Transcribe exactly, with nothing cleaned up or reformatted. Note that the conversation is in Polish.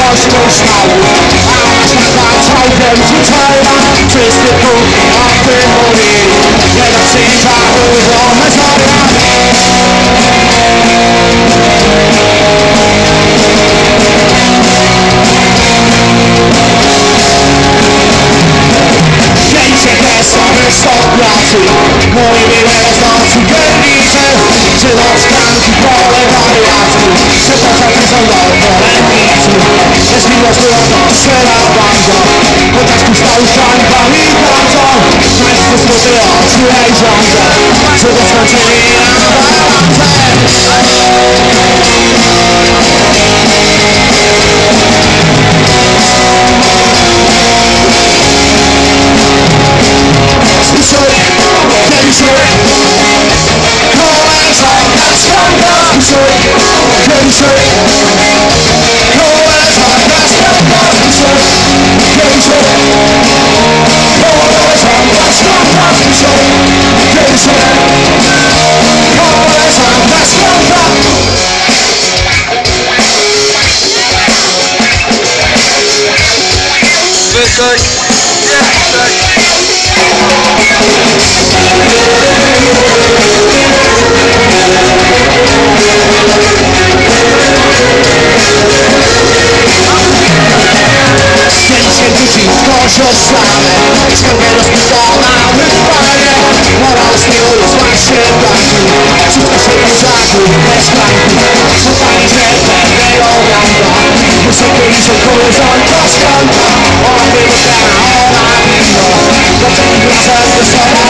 głośno śmiało, a nasza całkiem zwyczajna. Wszyscy kuchni o tym mówili, nie da przyjścia dużo mezoria. Pięcie kresowy szok pracy, mój miły roznosi giernicze. Czy do szklanki pole wariatki, czy pociągi są do polędnicy. Jest miłość była to szyra banda, chociaż tu stał szlankami bardzo. Mężczyzn złoty oczy jej rządzę, czy to skończyli na balance. Słyszeli, kiedyś koleżanka skąda. Słyszeli, kiedyś koleżanka skąda. Słyszeli, kiedyś koleżanka skąda. Słyszeli, kiedyś koleżanka skąda. Wysoń, nie wysoń. Święty dziwko siostrane, ciągle rozpitona wychwalnie. Moral z niego jest właśnie blanki, wszystko się rozżagły bez szklanki. Szukanie świetne, wejoganda, muzykę i się koleżanka szklanka. Ona wygląda, ona winno, do tego razem wysoko.